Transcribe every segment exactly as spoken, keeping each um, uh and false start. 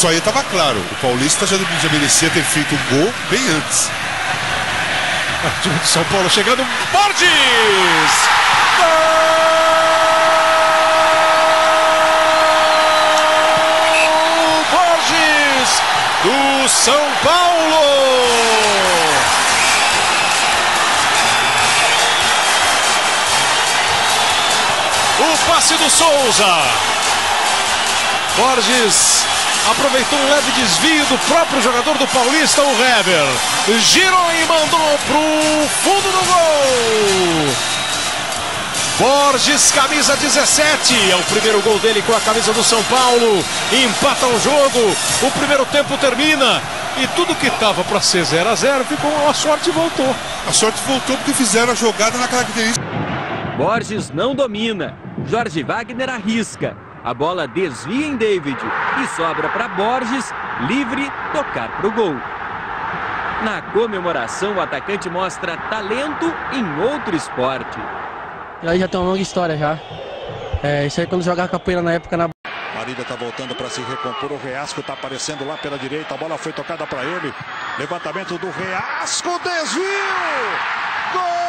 Isso aí estava claro. O Paulista já, já merecia ter feito um gol bem antes. O time de São Paulo chegando. Borges! Gol! Borges do São Paulo! O passe do Souza. Borges aproveitou um leve desvio do próprio jogador do Paulista, o Hever. Girou e mandou pro fundo do gol. Borges, camisa dezessete. É o primeiro gol dele com a camisa do São Paulo. Empata o jogo. O primeiro tempo termina. E tudo que estava para ser zero a zero ficou. A sorte voltou. A sorte voltou porque fizeram a jogada na característica. Borges não domina. Jorge Wagner arrisca. A bola desvia em David e sobra para Borges, livre, tocar para o gol. Na comemoração, o atacante mostra talento em outro esporte. Aí já tem uma longa história já. É, isso aí quando jogava capoeira na época na... Marília está voltando para se recompor. O Reasco está aparecendo lá pela direita. A bola foi tocada para ele. Levantamento do Reasco, desvio! Gol!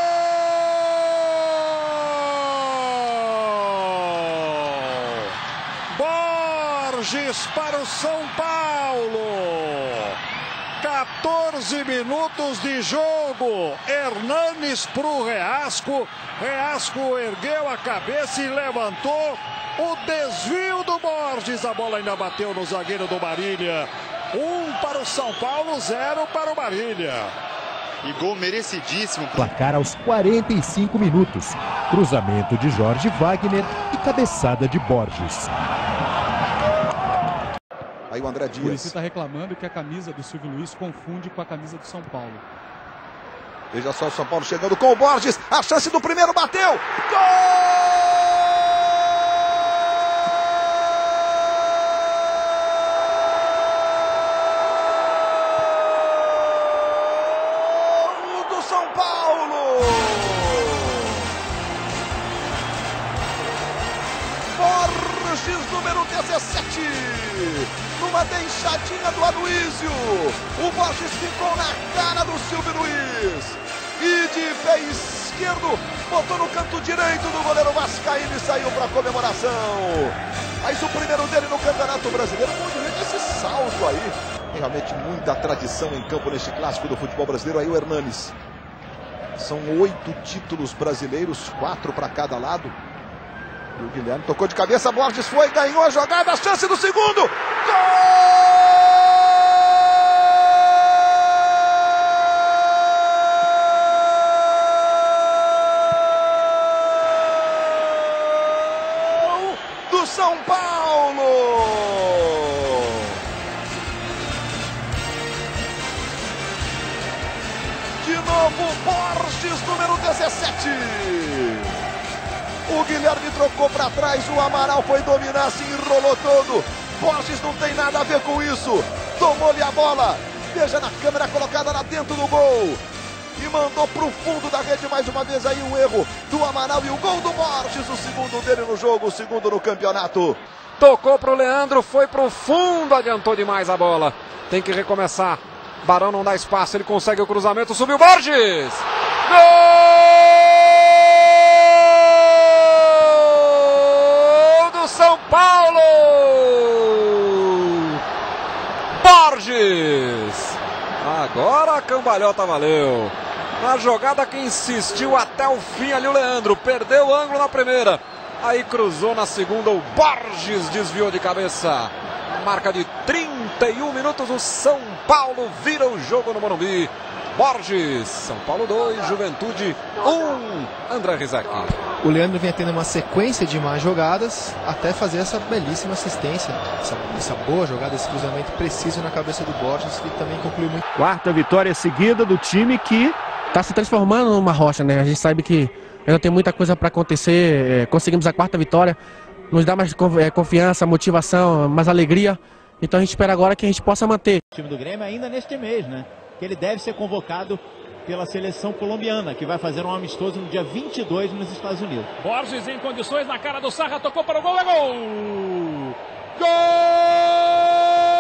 Borges para o São Paulo. quatorze minutos de jogo. Hernanes para o Reasco. Reasco ergueu a cabeça e levantou. O desvio do Borges. A bola ainda bateu no zagueiro do Marília. Um para o São Paulo, zero para o Marília. E gol merecidíssimo. Placar aos quarenta e cinco minutos. Cruzamento de Jorge Wagner e cabeçada de Borges. Aí o André Dias. O Muricy está reclamando que a camisa do Silvio Luiz confunde com a camisa do São Paulo. Veja só o São Paulo chegando com o Borges. A chance do primeiro, bateu. Gol! Do São Paulo! Borges, número dezessete. Numa deixadinha do Aloísio. O Borges ficou na cara do Silvio Luiz. E de pé esquerdo, botou no canto direito do goleiro vascaíno e saiu para a comemoração. Mas o primeiro dele no Campeonato Brasileiro. Muito lindo esse salto aí. Tem realmente muita tradição em campo neste clássico do futebol brasileiro. Aí o Hernanes. São oito títulos brasileiros, quatro para cada lado. E o Guilherme tocou de cabeça, Borges foi, ganhou a jogada, a chance do segundo. Gol! Do São Paulo! De novo, Borges, número dezessete. O Guilherme trocou para trás, o Amaral foi dominar, se enrolou todo. Borges não tem nada a ver com isso. Tomou-lhe a bola. Veja na câmera colocada lá dentro do gol. E mandou para o fundo da rede mais uma vez aí o erro do Amaral e o gol do Borges. O segundo dele no jogo, o segundo no campeonato. Tocou para o Leandro, foi para o fundo, adiantou demais a bola. Tem que recomeçar. Barão não dá espaço, ele consegue o cruzamento, subiu Borges. Gol! São Paulo! Borges! Agora a cambalhota valeu. Na jogada que insistiu até o fim ali o Leandro. Perdeu o ângulo na primeira. Aí cruzou na segunda. O Borges desviou de cabeça. Marca de trinta e um minutos. O São Paulo vira o jogo no Morumbi. Borges, São Paulo dois, Juventude um, André Rizaki. O Leandro vinha tendo uma sequência de más jogadas até fazer essa belíssima assistência, essa, essa boa jogada, esse cruzamento preciso na cabeça do Borges, que também concluiu muito. Quarta vitória seguida do time que está se transformando numa rocha, né? A gente sabe que ainda tem muita coisa para acontecer, é, conseguimos a quarta vitória, nos dá mais é, confiança, motivação, mais alegria, então a gente espera agora que a gente possa manter. O time do Grêmio ainda neste mês, né? Que ele deve ser convocado pela seleção colombiana, que vai fazer um amistoso no dia vinte e dois nos Estados Unidos. Borges em condições na cara do Sarra, tocou para o gol, é gol! Gol!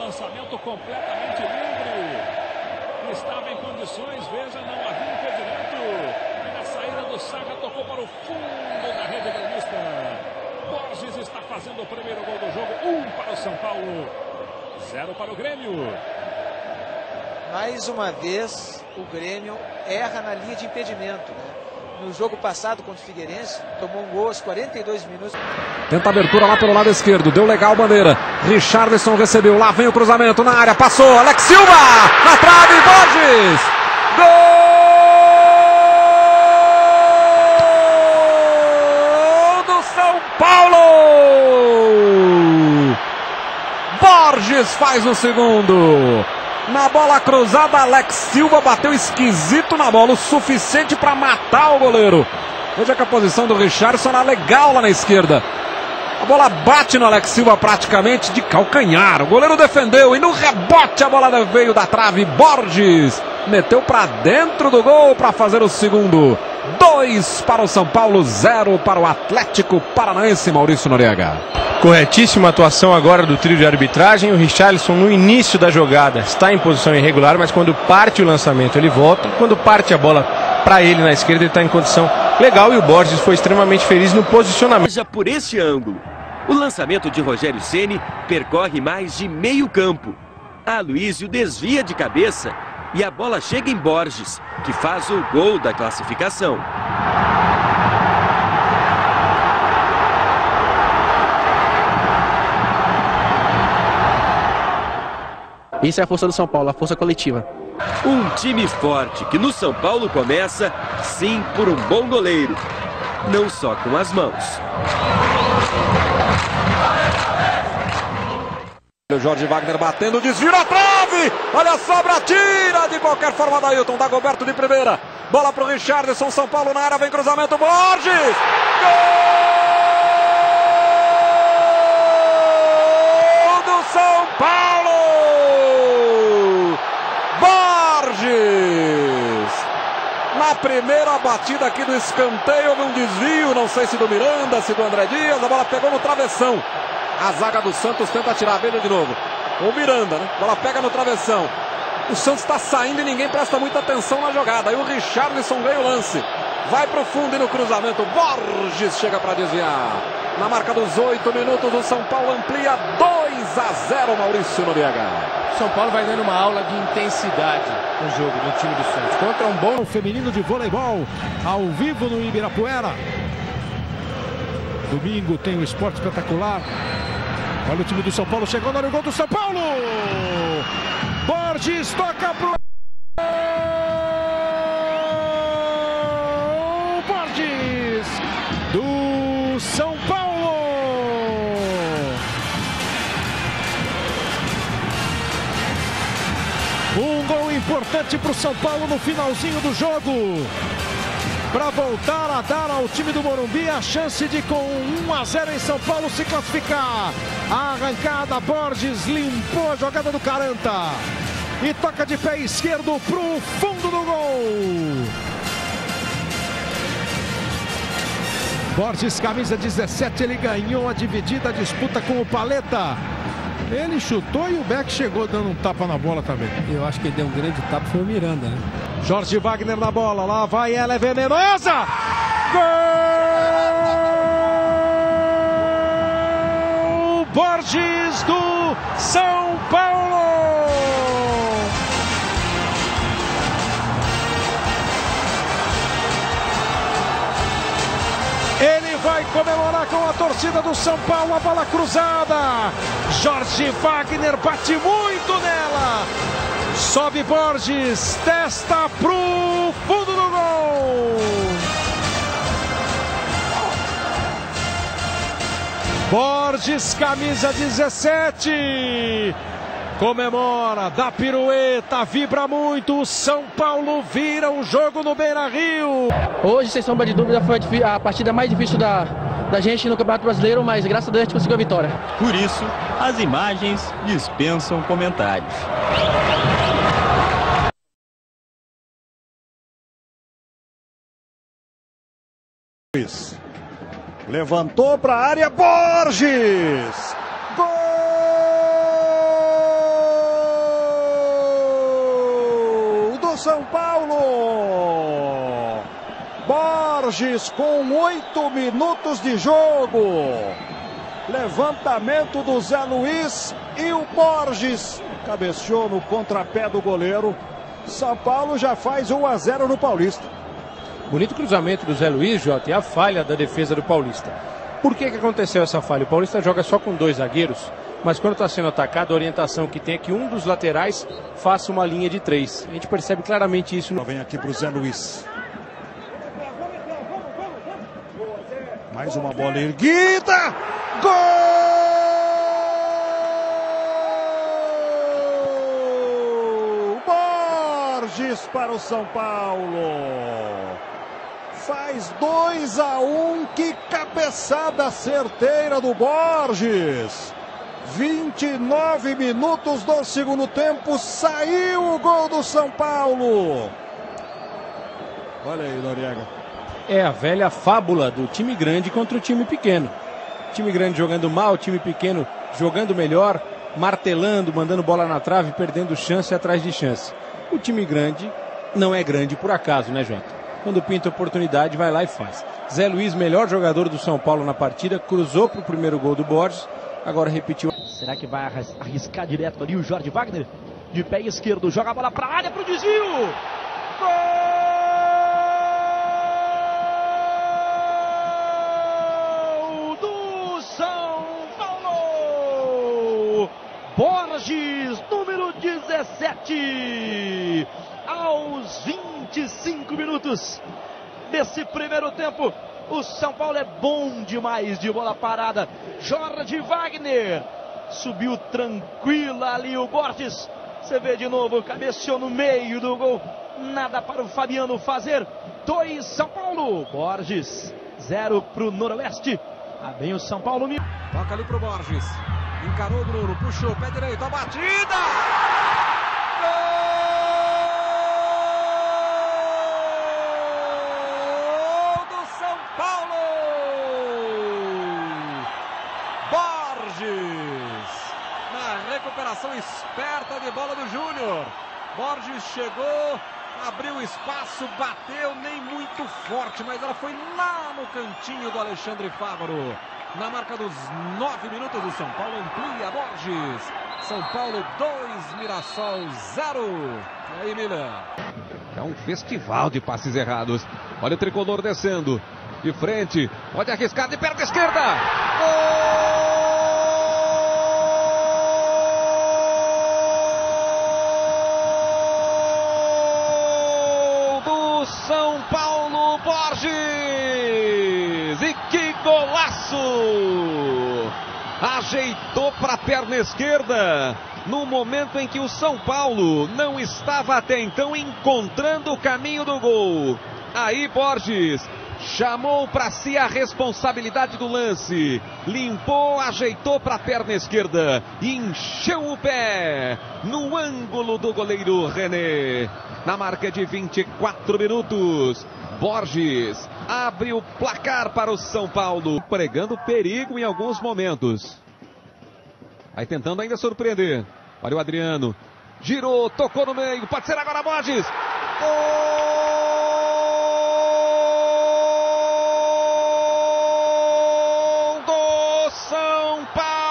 lançamento completamente livre. Estava em condições, veja, não havia impedimento. E na saída do Saga tocou para o fundo da rede gremista. Borges está fazendo o primeiro gol do jogo. Um para o São Paulo, zero para o Grêmio. Mais uma vez, o Grêmio erra na linha de impedimento, né? No jogo passado contra o Figueirense, tomou um gol aos quarenta e dois minutos. Tenta abertura lá pelo lado esquerdo, deu legal Bandeira. Richarlison recebeu, lá vem o cruzamento na área, passou, Alex Silva, na trave, Borges! Gol do São Paulo! Borges faz o segundo. Na bola cruzada, Alex Silva bateu esquisito na bola, o suficiente para matar o goleiro. Veja que a posição do Richarlison era legal lá na esquerda. A bola bate no Alex Silva praticamente de calcanhar. O goleiro defendeu e no rebote a bola veio da trave. Borges meteu para dentro do gol para fazer o segundo. Dois para o São Paulo, zero para o Atlético Paranaense. Maurício Noriega. Corretíssima atuação agora do trio de arbitragem. O Richarlison no início da jogada está em posição irregular, mas quando parte o lançamento ele volta. Quando parte a bola para ele na esquerda ele está em condição legal e o Borges foi extremamente feliz no posicionamento. Já por este ângulo, o lançamento de Rogério Ceni percorre mais de meio campo. Aloísio desvia de cabeça e a bola chega em Borges, que faz o gol da classificação. Isso é a força do São Paulo, a força coletiva. Um time forte que no São Paulo começa, sim, por um bom goleiro. Não só com as mãos. O Jorge Wagner batendo, desvio na trave. Olha a sobra, tira de qualquer forma da Ailton. Dagoberto de primeira. Bola para o Richarlison, São Paulo na área, vem cruzamento, Borges. Gol do São Paulo. Borges. Na primeira batida aqui do escanteio, houve um desvio, não sei se do Miranda, se do André Dias, a bola pegou no travessão. A zaga do Santos tenta tirar a veja de novo. O Miranda, né? A bola pega no travessão. O Santos está saindo e ninguém presta muita atenção na jogada. Aí o Richarlison ganha o lance. Vai para o fundo e no cruzamento, Borges chega para desviar. Na marca dos oito minutos, o São Paulo amplia dois a zero, Maurício Noriega. São Paulo vai dando uma aula de intensidade no jogo do time do Santos. Contra um bom feminino de voleibol, ao vivo no Ibirapuera. Domingo tem o Esporte Espetacular. Olha o time do São Paulo chegando no gol do São Paulo. Borges toca pro... Borges do São Paulo. Um gol importante para o São Paulo no finalzinho do jogo, para voltar a dar ao time do Morumbi a chance de, com um a zero em São Paulo, se classificar. A arrancada, Borges limpou a jogada do Caranta e toca de pé esquerdo para o fundo do gol. Borges, camisa dezessete, ele ganhou a dividida, a disputa com o Paleta. Ele chutou e o Beck chegou dando um tapa na bola também. Eu acho que ele deu um grande tapa, foi o Miranda, né? Jorge Wagner na bola, lá vai ela, é venenosa! Gol! Borges do São Paulo! Ele vai comemorar com a torcida do São Paulo, a bola cruzada. Jorge Wagner bate muito nela. Sobe Borges, testa pro fundo do gol. Borges, camisa dezessete. Comemora, dá pirueta, vibra muito. O São Paulo vira um jogo no Beira-Rio. Hoje, sem sombra de dúvida, foi a partida mais difícil da, da gente no Campeonato Brasileiro, mas graças a Deus a gente conseguiu a vitória. Por isso, as imagens dispensam comentários. Levantou para a área, Borges! Gol São Paulo. Borges com oito minutos de jogo. Levantamento do Zé Luiz e o Borges cabeceou no contrapé do goleiro. São Paulo já faz um a zero no Paulista. Bonito cruzamento do Zé Luiz, Jota, e a falha da defesa do Paulista. Por que que aconteceu essa falha? O Paulista joga só com dois zagueiros, mas quando está sendo atacado, a orientação que tem é que um dos laterais faça uma linha de três. A gente percebe claramente isso. No... Vem aqui para o Zé Luiz. Mais uma bola erguida. Gol! Borges para o São Paulo. Faz dois a um. Que cabeçada certeira do Borges. vinte e nove minutos do segundo tempo. Saiu o gol do São Paulo. Olha aí, Noriega. É a velha fábula do time grande contra o time pequeno. Time grande jogando mal, time pequeno jogando melhor, martelando, mandando bola na trave, perdendo chance atrás de chance. O time grande não é grande por acaso, né, Jota? Quando pinta oportunidade, vai lá e faz. Zé Luiz, melhor jogador do São Paulo na partida, cruzou para o primeiro gol do Borges, agora repetiu. Será que vai arriscar direto ali o Jorge Wagner? De pé esquerdo, joga a bola para a área, para o desvio! Gol! Borges, número dezessete, aos vinte e cinco minutos desse primeiro tempo. O São Paulo é bom demais de bola parada. Jorge Wagner subiu tranquila ali o Borges. Você vê de novo, cabeceou no meio do gol. Nada para o Fabiano fazer. Dois São Paulo. Borges, zero para o Noroeste. Ah, bem o São Paulo. Toca ali para o Borges. Encarou o Bruno, puxou, pé direito, a batida! Gol do São Paulo! Borges! Na recuperação esperta de bola do Júnior. Borges chegou, abriu espaço, bateu, nem muito forte, mas ela foi lá no cantinho do Alexandre Fávaro. Na marca dos nove minutos, do São Paulo amplia Borges. São Paulo dois, Mirassol zero. E aí, Milan? É um festival de passes errados. Olha o tricolor descendo. De frente, pode arriscar de perna esquerda. Gol do São Paulo, Borges. E que golaço! Ajeitou para a perna esquerda no momento em que o São Paulo não estava até então encontrando o caminho do gol. Aí Borges chamou para si a responsabilidade do lance, limpou, ajeitou para a perna esquerda e encheu o pé no ângulo do goleiro René. Na marca de vinte e quatro minutos, Borges abre o placar para o São Paulo, pregando perigo em alguns momentos. Vai tentando ainda surpreender. Olha o Adriano, girou, tocou no meio, pode ser agora Borges. Gol do São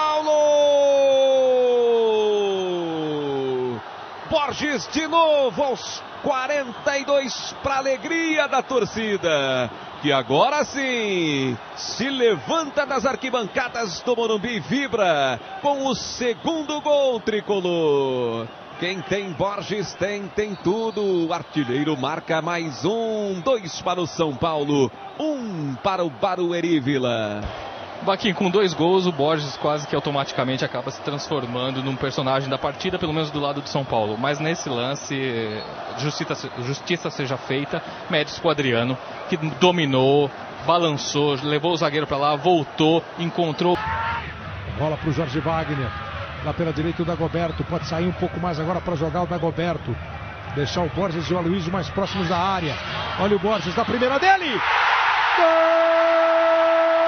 Paulo! Borges de novo aos quarenta e dois, para alegria da torcida, que agora sim se levanta das arquibancadas do Morumbi e vibra com o segundo gol tricolor. Quem tem Borges tem, tem tudo. O artilheiro marca mais um, dois para o São Paulo, um para o Barueri Vila. Baquinho, com dois gols, o Borges quase que automaticamente acaba se transformando num personagem da partida, pelo menos do lado do São Paulo. Mas nesse lance, justiça, justiça seja feita, méritos para o Adriano, que dominou, balançou, levou o zagueiro para lá, voltou, encontrou. Bola para o Jorge Wagner, lá pela direita o Dagoberto, pode sair um pouco mais agora para jogar o Dagoberto. Deixar o Borges e o Aloysio mais próximos da área. Olha o Borges da primeira dele! Gol!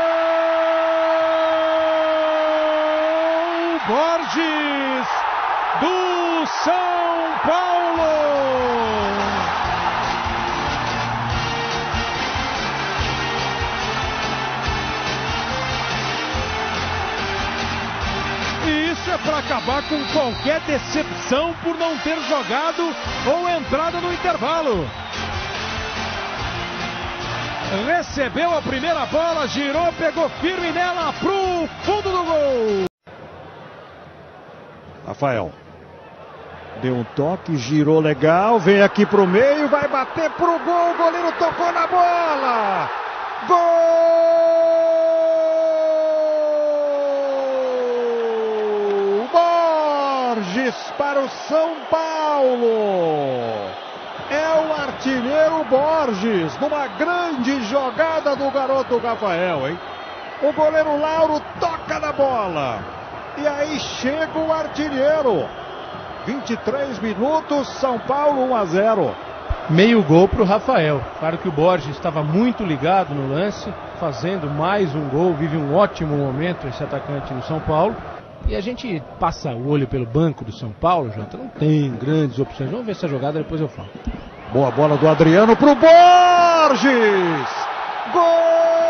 Borges do São Paulo. E isso é para acabar com qualquer decepção por não ter jogado ou entrado no intervalo. Recebeu a primeira bola, girou, pegou firme nela pro fundo do gol. Rafael. Deu um toque, girou legal, vem aqui pro meio, vai bater pro gol, o goleiro tocou na bola. Gol! Borges para o São Paulo. É o artilheiro Borges, numa grande jogada do garoto Rafael, hein? O goleiro Lauro toca na bola. E aí chega o artilheiro. vinte e três minutos, São Paulo um a zero. Meio gol para o Rafael. Claro que o Borges estava muito ligado no lance, fazendo mais um gol. Vive um ótimo momento esse atacante do São Paulo. E a gente passa o olho pelo banco do São Paulo, Jota, não tem grandes opções. Vamos ver essa jogada, depois eu falo. Boa bola do Adriano pro Borges! Gol!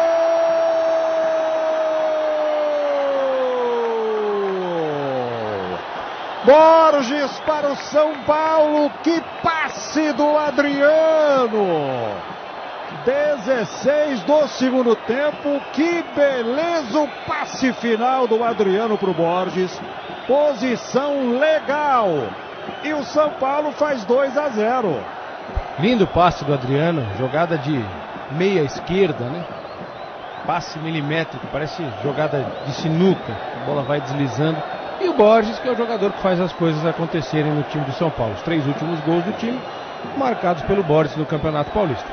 Borges para o São Paulo, que passe do Adriano! dezesseis do segundo tempo, que beleza o passe final do Adriano para o Borges, posição legal, e o São Paulo faz dois a zero. Lindo passe do Adriano, jogada de meia esquerda, né? Passe milimétrico, parece jogada de sinuca, a bola vai deslizando. E o Borges, que é o jogador que faz as coisas acontecerem no time do São Paulo. Os três últimos gols do time, marcados pelo Borges no Campeonato Paulista.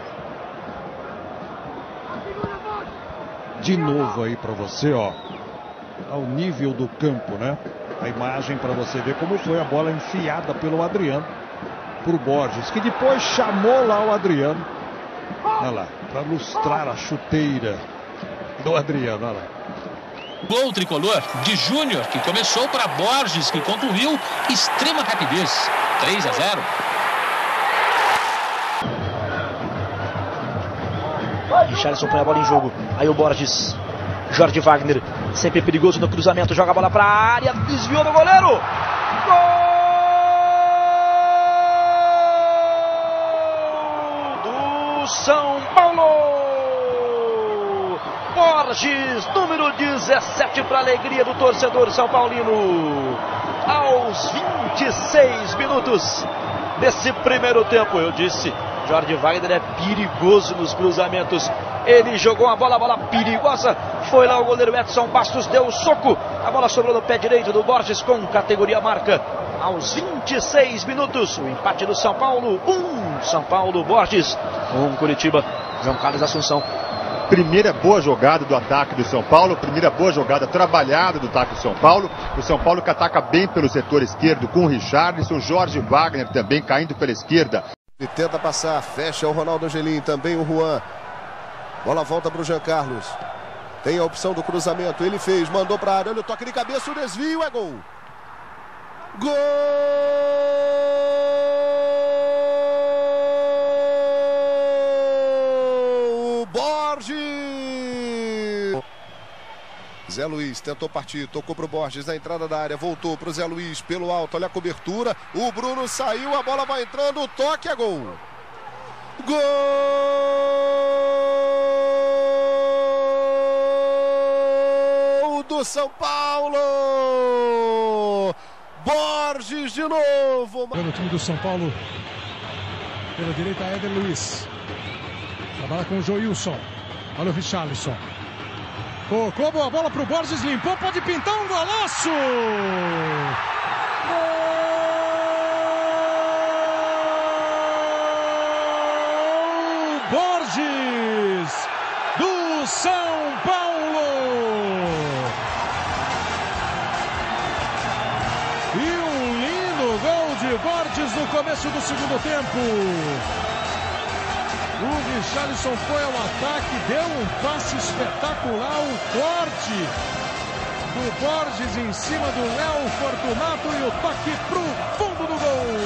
De novo aí para você, ó, ao nível do campo, né? A imagem para você ver como foi a bola enfiada pelo Adriano pro Borges, que depois chamou lá o Adriano, olha lá, para lustrar a chuteira do Adriano, olha lá. Gol tricolor de Júnior, que começou para Borges, que concluiu extrema rapidez. três a zero. Richarlison põe a bola em jogo. Aí o Borges. Jorge Wagner, sempre perigoso no cruzamento, joga a bola para a área, desviou do goleiro. Gol do São Paulo. Borges, número dezessete, para a alegria do torcedor são paulino. Aos vinte e seis minutos desse primeiro tempo, eu disse, Jorge Wagner é perigoso nos cruzamentos. Ele jogou a bola, a bola perigosa. Foi lá o goleiro Edson Bastos, deu o soco. A bola sobrou no pé direito do Borges com categoria marca. Aos vinte e seis minutos, o empate do São Paulo. Um São Paulo, Borges. Um Curitiba, João Carlos Assunção. Primeira boa jogada do ataque do São Paulo, primeira boa jogada trabalhada do ataque do São Paulo. O São Paulo que ataca bem pelo setor esquerdo com o Richarlison, Jorge Wagner também caindo pela esquerda. E tenta passar, fecha o Ronaldo Angelim, também o Juan. Bola volta para o Jean Carlos. Tem a opção do cruzamento, ele fez, mandou para a área, olha o toque de cabeça, o desvio, é gol. Gol! Borges! Zé Luiz tentou partir, tocou para o Borges na entrada da área, voltou para o Zé Luiz pelo alto, olha a cobertura, o Bruno saiu, a bola vai entrando, o toque é gol. Gol do São Paulo! Borges de novo! No time do São Paulo, pela direita, Éder Luiz. Trabalha com o Joilson. Olha o Richarlison. Tocou, boa bola para o Borges, limpou, pode pintar um golaço! Gol! Borges do São Paulo! E um lindo gol de Borges no começo do segundo tempo. O Richarlison foi ao ataque, deu um passe espetacular, um corte do Borges em cima do Léo Fortunato e o toque pro fundo do gol.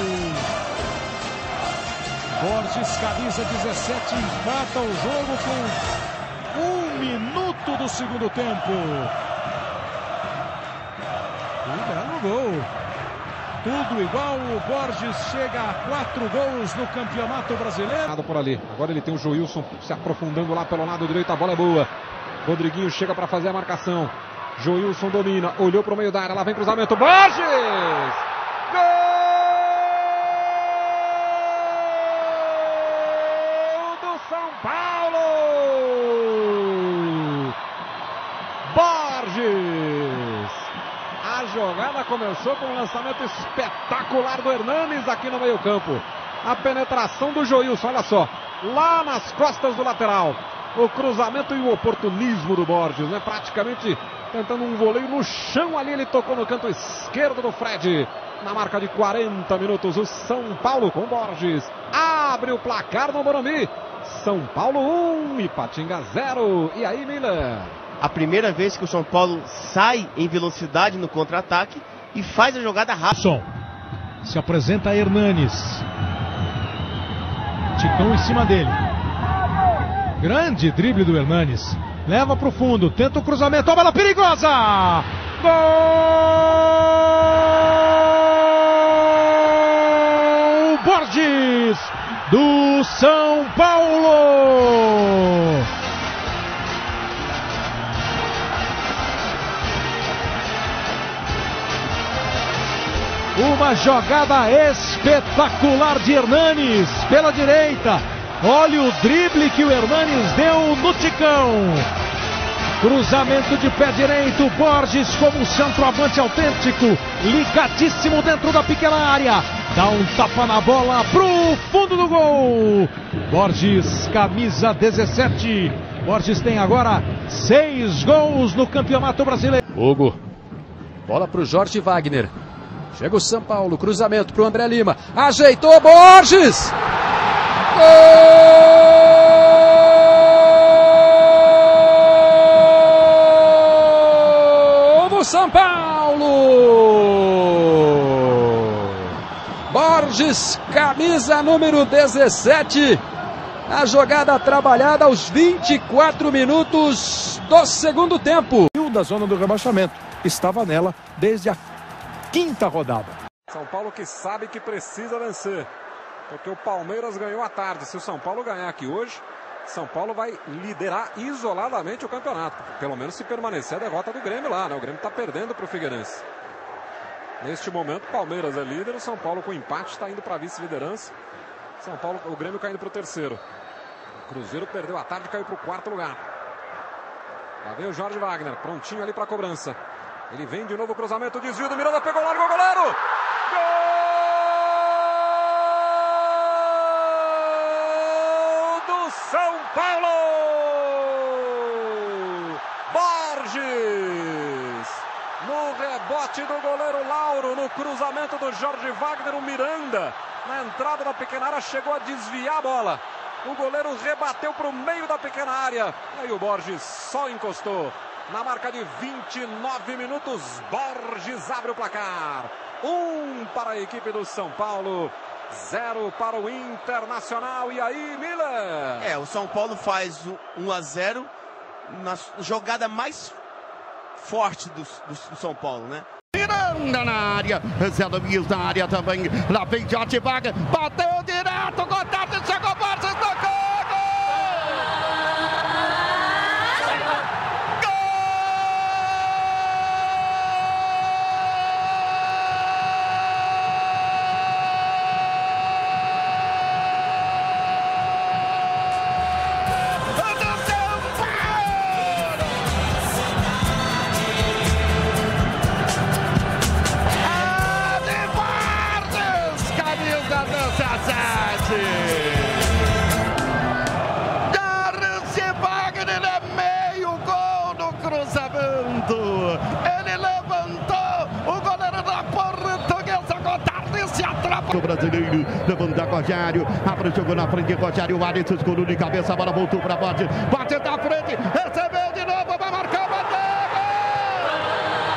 Borges, camisa dezessete, empata o jogo com um minuto do segundo tempo. Que belo gol. Tudo igual, o Borges chega a quatro gols no Campeonato Brasileiro. Por ali. Agora ele tem o Joilson se aprofundando lá pelo lado direito, a bola é boa. Rodriguinho chega para fazer a marcação. Joilson domina, olhou para o meio da área, lá vem cruzamento. Borges! Gol do São Paulo! Borges! A jogada começou com um lançamento espetacular do Hernanes aqui no meio-campo. A penetração do Joilson, olha só, lá nas costas do lateral. O cruzamento e o oportunismo do Borges, né? Praticamente tentando um voleio no chão ali, ele tocou no canto esquerdo do Fred. Na marca de quarenta minutos, o São Paulo com Borges abre o placar no Morumbi. São Paulo um, Ipatinga zero. E aí, Milan? A primeira vez que o São Paulo sai em velocidade no contra-ataque e faz a jogada rápida. Se apresenta Hernanes. Ticão em cima dele. Grande drible do Hernanes. Leva para o fundo, tenta o cruzamento, a bola perigosa! Gol Borges do São Paulo! Uma jogada espetacular de Hernanes pela direita. Olha o drible que o Hernanes deu no Ticão. Cruzamento de pé direito. Borges como centroavante autêntico. Ligadíssimo dentro da pequena área. Dá um tapa na bola pro fundo do gol. Borges, camisa dezessete. Borges tem agora seis gols no Campeonato Brasileiro. Hugo. Bola pro Jorge Wagner. Chega o São Paulo. Cruzamento pro André Lima. Ajeitou Borges. Gol do São Paulo! Borges, camisa número dezessete. A jogada trabalhada aos vinte e quatro minutos do segundo tempo. Da zona do rebaixamento. Estava nela desde a quinta rodada. São Paulo que sabe que precisa vencer. Porque o Palmeiras ganhou à tarde. Se o São Paulo ganhar aqui hoje, São Paulo vai liderar isoladamente o campeonato. Pelo menos se permanecer a derrota do Grêmio lá, né? O Grêmio está perdendo para o Figueirense. Neste momento, o Palmeiras é líder. O São Paulo com empate está indo para a vice-liderança. São Paulo, o Grêmio caindo para o terceiro. O Cruzeiro perdeu à tarde e caiu para o quarto lugar. Lá vem o Jorge Wagner, prontinho ali para a cobrança. Ele vem de novo, cruzamento, desvio do Miranda, pegou lá no goleiro. Gol! São Paulo! Borges! No rebote do goleiro Lauro, no cruzamento do Jorge Wagner, o Miranda, na entrada da pequena área, chegou a desviar a bola. O goleiro rebateu para o meio da pequena área. Aí o Borges só encostou. Na marca de vinte e nove minutos, Borges abre o placar. Um para a equipe do São Paulo. Zero para o Internacional. E aí, Milan? É, o São Paulo faz o um a zero na jogada mais forte do, do, do São Paulo, né? Miranda na área, Zé Luiz na área também. Lá vem Jorge Wagner, bateu direto, contato, chegou Borges, tocou! Jorge Wagner é meio gol no cruzamento. Ele levantou o goleiro da Portuguesa Gotardi se atrapalhou. O brasileiro levanta Rogério, abre o jogo na frente, Rogério, o Alisson escorou de cabeça, a bola voltou para Borges, bate da frente, recebeu de novo, vai marcar, bateu!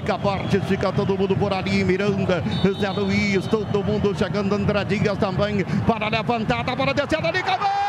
fica Borges, fica todo mundo por ali, Miranda, Zé Luiz, todo mundo chegando, André Dias também, para levantada, para descer ali, cabeça!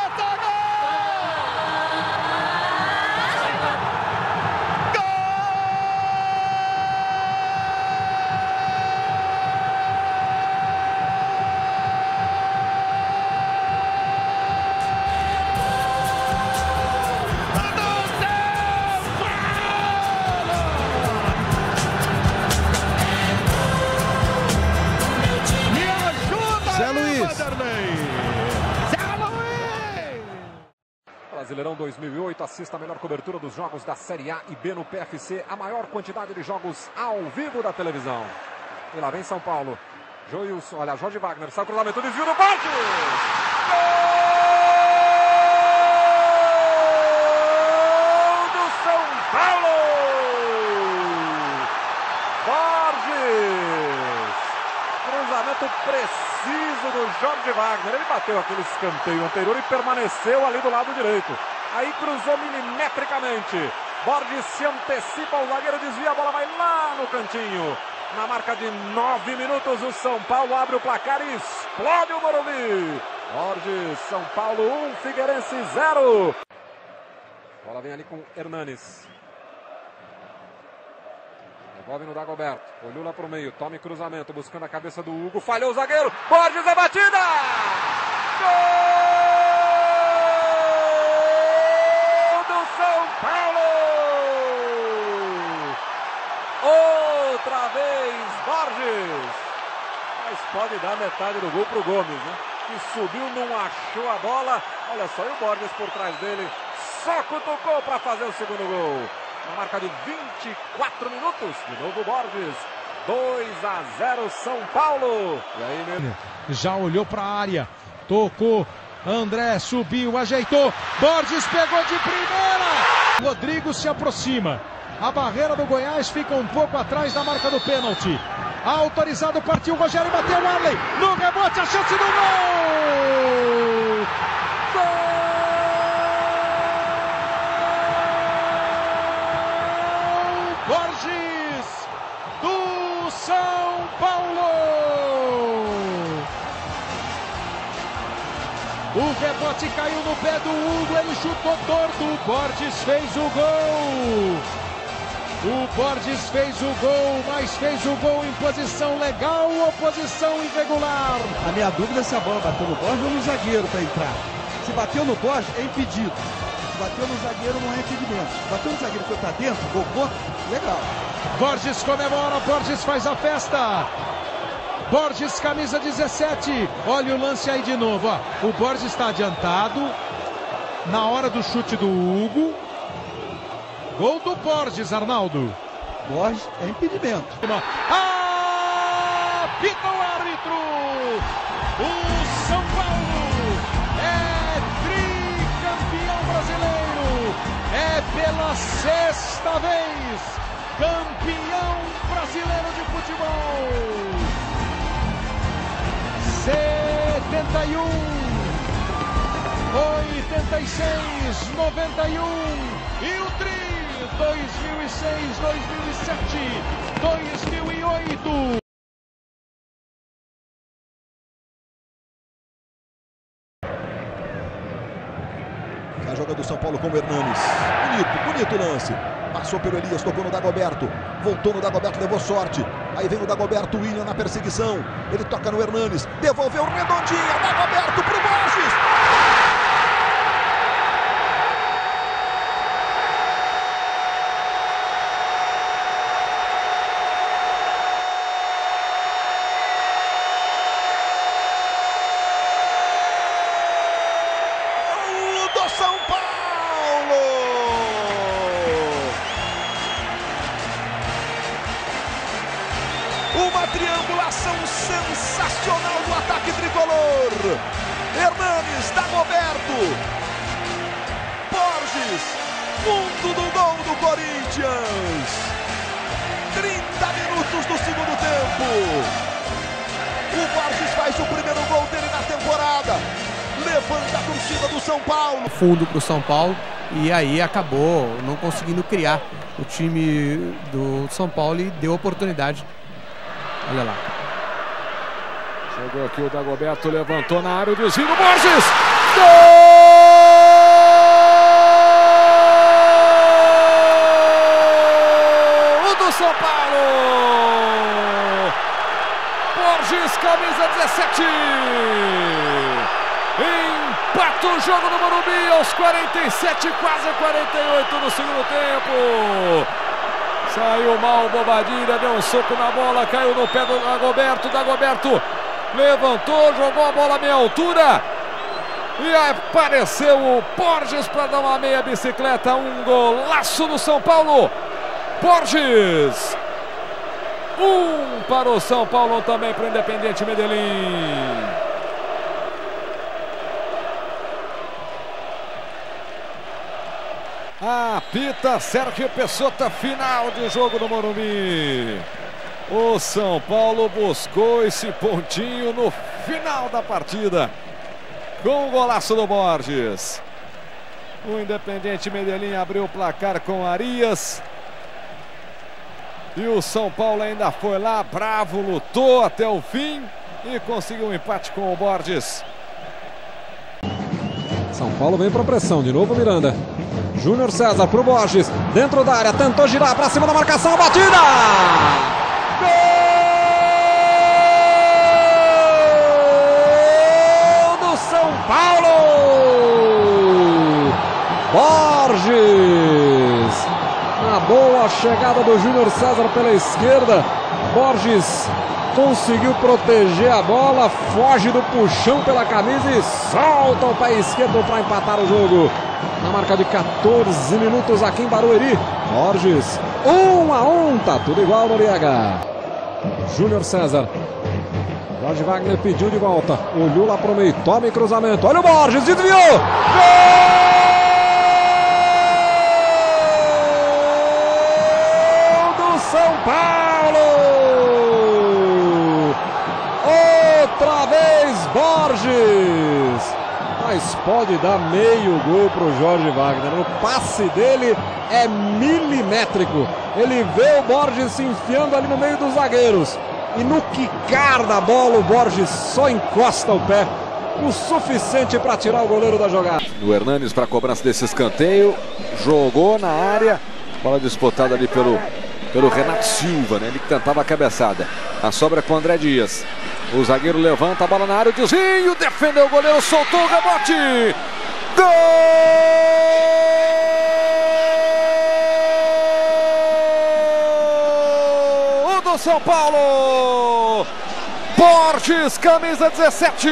Brasileirão dois mil e oito, assista a melhor cobertura dos jogos da Série A e B no P F C, a maior quantidade de jogos ao vivo da televisão. E lá vem São Paulo. Joilson, olha, Jorge Wagner, sai o cruzamento, desvio do Borges! Gol do São Paulo! Borges! Cruzamento preciso do Jorge Wagner. Ele bateu aquele escanteio anterior e permaneceu ali do lado direito. Aí cruzou milimetricamente. Borges se antecipa, o zagueiro desvia, a bola vai lá no cantinho. Na marca de nove minutos, o São Paulo abre o placar e explode o Morumbi. Borges, São Paulo um, Figueirense zero. Bola vem ali com Hernanes. Devolve no Dagoberto. Olhou lá para o meio. Tome cruzamento. Buscando a cabeça do Hugo. Falhou o zagueiro. Borges, a batida! Gol do São Paulo! Outra vez Borges. Mas pode dar metade do gol para o Gomes, né? Que subiu, não achou a bola. Olha só, e o Borges por trás dele. Só cutucou para fazer o segundo gol. Na marca de vinte e quatro minutos, de novo Borges, dois a zero São Paulo. E aí, meu... Já olhou para a área, tocou, André subiu, ajeitou, Borges pegou de primeira. Rodrigo se aproxima, a barreira do Goiás fica um pouco atrás da marca do pênalti. Autorizado, partiu, Rogério bateu, Arley, no rebote, a chance do gol! Gol! Borges, do São Paulo. O rebote caiu no pé do Hugo, ele chutou torto, o Borges fez o gol. O Borges fez o gol, mas fez o gol em posição legal ou posição irregular? A minha dúvida é se a bola bateu no Borges ou no zagueiro para entrar. Se bateu no Borges, é impedido. Se bateu no zagueiro, não é impedimento. Se bateu no zagueiro e foi para dentro, gol contra, legal. Borges comemora, Borges faz a festa. Borges, camisa dezessete. Olha o lance aí de novo, ó. O Borges está adiantado na hora do chute do Hugo. Gol do Borges, Arnaldo. Borges é impedimento. Ah, pita o árbitro. O São Paulo é tricampeão brasileiro. É pela sexta vez campeão brasileiro de futebol. setenta e um, oitenta e seis, noventa e um e o Tri dois mil e seis, dois mil e sete, dois mil e oito. A joga do São Paulo com o Hernanes. Bonito, bonito lance. Passou pelo Elias, tocou no Dagoberto. Voltou no Dagoberto, levou sorte. Aí vem o Dagoberto, William na perseguição. Ele toca no Hernanes. Devolveu redondinha. Dagoberto pro Borges. São Paulo! Uma triangulação sensacional do ataque tricolor. Hernanes, Dagoberto, Borges, fundo do gol do Corinthians. trinta minutos do segundo tempo. O Borges faz o primeiro gol dele na temporada. Levanta a torcida do São Paulo. Fundo para o São Paulo e aí acabou não conseguindo criar o time do São Paulo e deu oportunidade. Olha lá. Chegou aqui o Dagoberto, levantou na área, o desvio do Borges! Gol do São Paulo! Borges, camisa dezessete! Empata o jogo no Morumbi aos quarenta e sete, quase quarenta e oito do segundo tempo. Saiu mal o Bobadilha, deu um soco na bola, caiu no pé do Dagoberto. Dagoberto levantou, jogou a bola à meia altura. E apareceu o Borges para dar uma meia bicicleta. Um golaço do São Paulo. Borges. Um para o São Paulo, também para o Independiente Medellín. Apita Sérgio Pessota, final de jogo no Morumbi. O São Paulo buscou esse pontinho no final da partida com o golaço do Borges. O Independiente Medellín abriu o placar com Arias. E o São Paulo ainda foi lá, bravo, lutou até o fim e conseguiu um empate com o Borges. São Paulo vem para pressão, de novo Miranda. Júnior César pro Borges, dentro da área, tentou girar para cima da marcação, batida! Gol do São Paulo! Borges! Na boa chegada do Júnior César pela esquerda, Borges conseguiu proteger a bola, foge do puxão pela camisa e solta o pé esquerdo para empatar o jogo. Na marca de quatorze minutos aqui em Barueri. Borges, um a um, tá tudo igual, Noriega. Júnior César. Jorge Wagner pediu de volta. Olhou lá pro meio, toma em cruzamento. Olha o Borges, desviou! Gol do São Paulo! Outra vez Borges! Mas pode dar meio gol para o Jorge Wagner. O passe dele é milimétrico. Ele vê o Borges se enfiando ali no meio dos zagueiros. E no quicar da bola, o Borges só encosta o pé. O suficiente para tirar o goleiro da jogada. O Hernanes para a cobrança desse escanteio. Jogou na área. Bola disputada ali pelo, pelo Renato Silva, né? Ele que tentava a cabeçada. A sobra com o André Dias. O zagueiro levanta a bola na área, o desvio, defendeu o goleiro, soltou o rebote. Gol do São Paulo! Borges, camisa dezessete.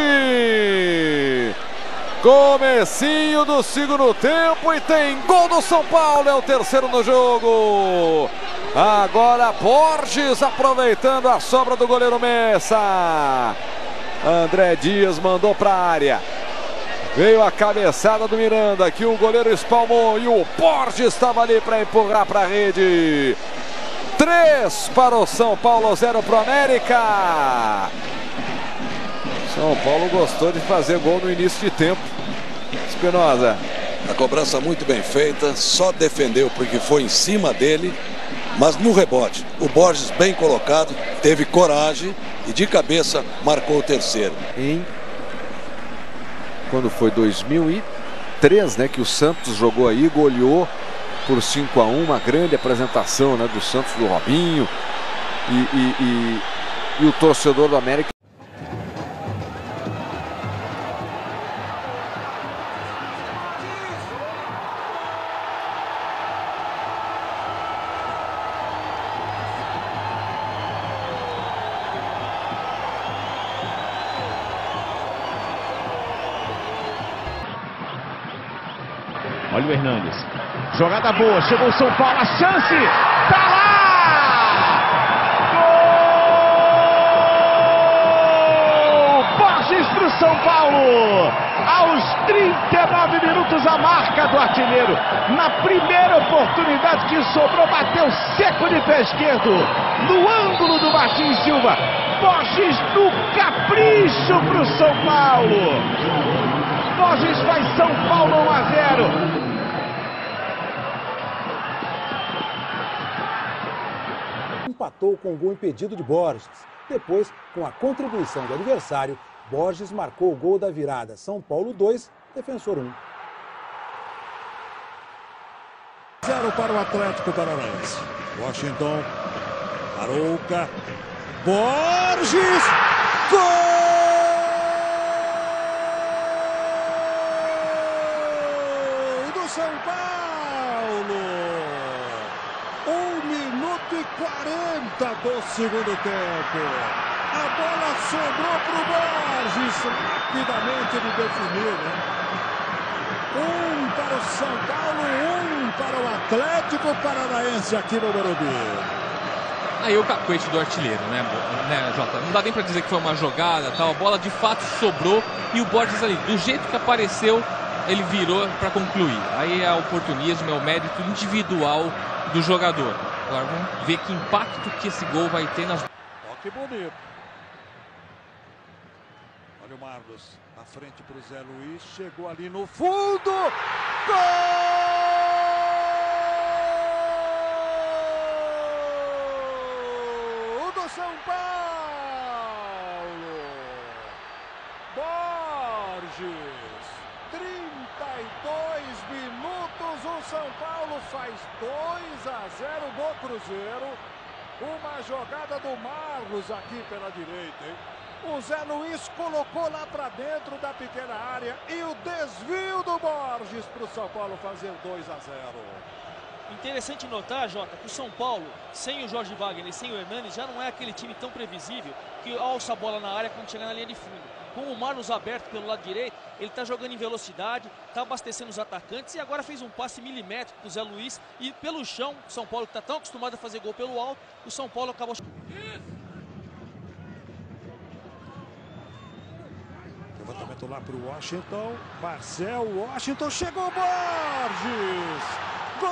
Comecinho do segundo tempo e tem gol do São Paulo, é o terceiro no jogo. Agora Borges aproveitando a sobra do goleiro Messa. André Dias mandou para a área. Veio a cabeçada do Miranda, que o goleiro espalmou e o Borges estava ali para empurrar para a rede. Três para o São Paulo, zero para o América. São Paulo gostou de fazer gol no início de tempo. Espinosa. A cobrança muito bem feita, só defendeu porque foi em cima dele. Mas no rebote, o Borges bem colocado, teve coragem e de cabeça marcou o terceiro. Em quando foi dois mil e três, né, que o Santos jogou aí, goleou por cinco a um, uma grande apresentação, né, do Santos, do Robinho e, e, e, e o torcedor do América. Olha o Hernanes. Jogada boa, chegou o São Paulo, a chance! Tá lá! Gol! Borges pro São Paulo! Aos trinta e nove minutos a marca do artilheiro. Na primeira oportunidade que sobrou, bateu seco de pé esquerdo. No ângulo do Martins Silva. Borges no capricho pro São Paulo. Borges faz São Paulo um a zero. empatou com um gol impedido de Borges. Depois, com a contribuição do adversário, Borges marcou o gol da virada. São Paulo dois, Defensor um. Zero para o Atlético Paranaense. Washington, Arouca, Borges, gol do São Paulo! Um minuto e quarenta do segundo tempo. A bola sobrou para o Borges. Rapidamente ele definiu, né? Um para o São Paulo, um para o Atlético Paranaense aqui no Morumbi. Aí o cacuete do artilheiro, né, né, Jota? Não dá nem pra dizer que foi uma jogada, tal. A bola de fato sobrou e o Borges ali, do jeito que apareceu, ele virou para concluir. Aí é oportunismo, é o mérito individual do jogador. Agora vamos ver que impacto que esse gol vai ter nas... Ó, que bonito. Olha o Marlos na frente para o Zé Luiz, chegou ali no fundo, gol do São Paulo, Borges, trinta e dois minutos, o São Paulo faz dois a zero do Cruzeiro, uma jogada do Marlos aqui pela direita, hein? O Zé Luiz colocou lá para dentro da pequena área e o desvio do Borges para o São Paulo fazer dois a zero. Interessante notar, Jota, que o São Paulo, sem o Jorge Wagner e sem o Hernanes, já não é aquele time tão previsível que alça a bola na área quando chega na linha de fundo. Com o Marlos aberto pelo lado direito, ele está jogando em velocidade, está abastecendo os atacantes e agora fez um passe milimétrico para o Zé Luiz e pelo chão, o São Paulo que está tão acostumado a fazer gol pelo alto, o São Paulo acabou... Levantamento lá para o Washington. Marcel, Washington, chegou Borges! Gol!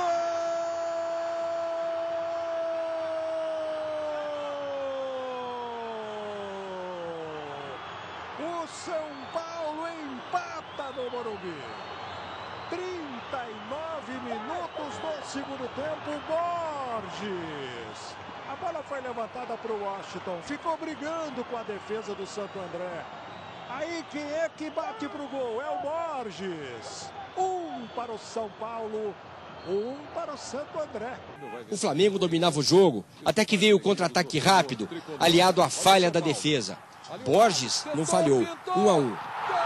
O São Paulo empata no Morumbi. trinta e nove minutos do segundo tempo, Borges. A bola foi levantada para o Washington. Ficou brigando com a defesa do Santo André. Aí quem é que bate pro gol? É o Borges. Um para o São Paulo, um para o Santo André. O Flamengo dominava o jogo, até que veio o contra-ataque rápido, aliado à falha da defesa. Borges não falhou, um a um.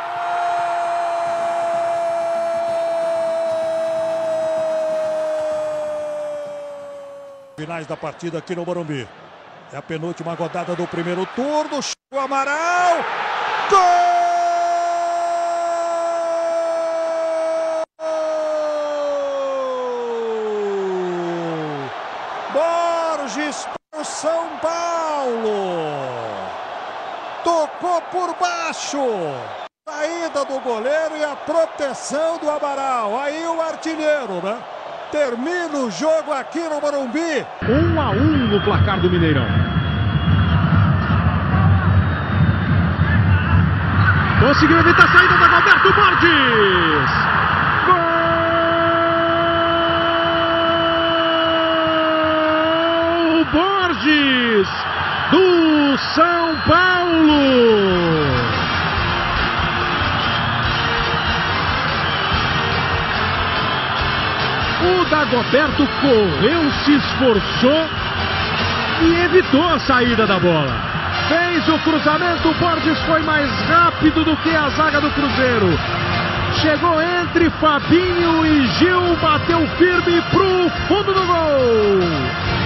Finais da partida aqui no Morumbi. É a penúltima rodada do primeiro turno. O Amaral. Gol! Borges para o São Paulo. Tocou por baixo. Saída do goleiro e a proteção do Amaral. Aí o artilheiro, né? Termina o jogo aqui no Morumbi. Um a um no placar do Mineirão. Conseguiu evitar a saída da Roberto Borges. Gol! Borges do São Paulo. O Dagoberto correu, se esforçou e evitou a saída da bola. Fez o cruzamento, o Borges foi mais rápido do que a zaga do Cruzeiro. Chegou entre Fabinho e Gil, bateu firme pro fundo do gol.